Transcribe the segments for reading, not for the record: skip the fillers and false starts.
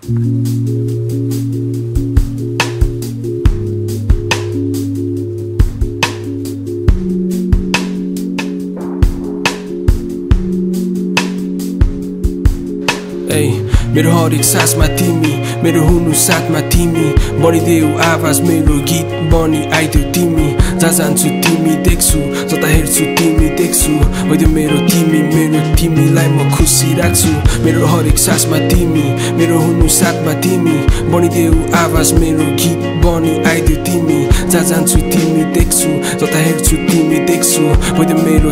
मेरो हरेक सासमा तिमी, मेरो हुनु साथमा तिमी, बढिदेऊ आवाज मेरो गीत बनी आइदेऊ तिमी। जहाँ जान्छु तिमी देख्छु, जता हेर्छु तिमी देख्छु, होइदेऊ मेरो तिमीलाई म खुसी राख्छु। मेरो हरेक सासमा तिमी, मेरो हुनु साथमा तिमी, बढिदेऊ आवाज मेरो गीत बनी आइदेऊ तिमी। जहाँ जान्छु तिमी देख्छु, जता हेर्छु तिमी देख्छु, होइदेऊ मेरो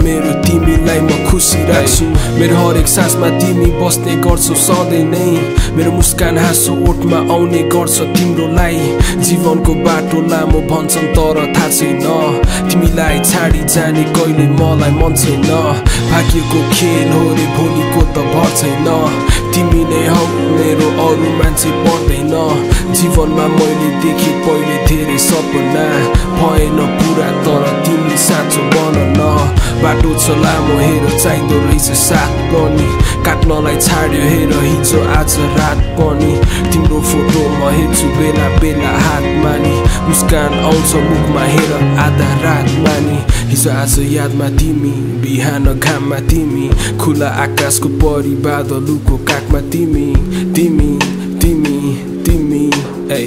तिमीलाई म खुसी राख्छु। मेरो हरेक सासमा तिमी बस्ने गर्छौ सधैँ नै, मेरो मुस्कान हाँसो ओठमा आउने गर्छ तिम्रोलाई। जीवनको बाटो लामो भन्छन् तर थाहा छैन, तिमीलाई छाडी जाने कहिले मलाई मन छैन। भाग्यको खेल हो रे भोलिको त भर छैन, तिमी नै हौ मेरो अरू मान्छे पर्दैन। जीवनमा मैले देखे पहिले धेरै सपना, भएन पुरा तर तिमी साँचो बन न। बाटो छ लामो हेर चाहिँदो रहेछ साथ पनि, काट्नलाई छाड्यो हेर हिजो आज रात पनि। तिम्रो फोटो म हेर्छु बेला बेला हात मानी, मुस्कान आउँछ मुखमा हेर आधा रात मानी। हिजो आज यादमा तिमी, बिहान घाममा तिमी, खुला आकाशको परी बादलुको काखमा तिमी। तिमी तिमी तिमी ए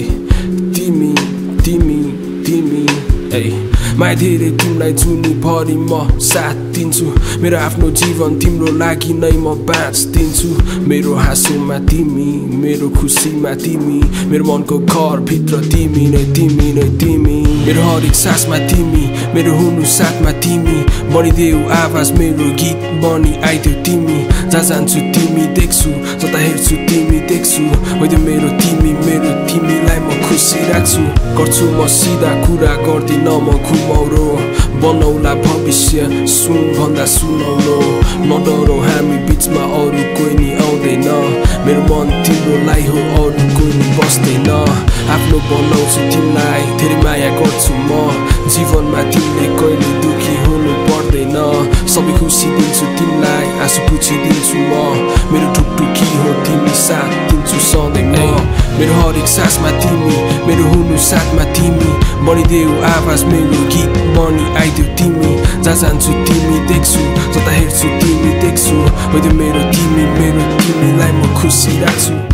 तिमी तिमी तिमी ए माया धेरै तिमीलाई जुनी भरि म साथ दिन्छु। मेरो आफ्नो जीवन तिम्रो लागि नै म बाँच्दिन्छु। मेरो हाँसोमा तिमी, मेरो खुसीमा तिमी, मेरो मनको घर भित्र तिमी नै तिमी। मेरो हरेक सासमा तिमी, मेरो हुनु साथमा तिमी, बढिदेऊ आवाज मेरो गीत बनी आइदेऊ तिमी। जहाँ जान्छु तिमी देख्छु, जता हेर्छु तिमी देख्छु, होइदेऊ मेरो तिमीलाई म खुसी राख्छु। गर्छु म सिधा कुरा गर्दिन म घुमाउरो, बनाउला भविष्य सुन भन्दा सुनौलो। नडरौ हामी बिचमा अरू कोही नि आउँदैन, मेरो मन तिम्रोलाई हो अरू कोही नि बस्दैन। आफ्नो बनाउँछु तिमीलाई, धेरै माया गर्छु म, जीवनमा तिमीले कहिले दुखी हुनु पर्दैन। सबै खुसी दिन्छु तिमीलाई, आँसु पुछिदिन्छु म, मेरो टुकटुकी हो तिमी साथ दिन्छु सधैँ म। मेरो हरेक सासमा तिमी, मेरो हुनु साथमा तिमी, बढिदेऊ आवाज मेरो गीत बनी आइदेऊ तिमी। जहाँ जान्छु तिमी देख्छु, जता हेर्छु तिमी देख्छु, होइदेऊ मेरो तिमीलाई म खुसी राख्छु।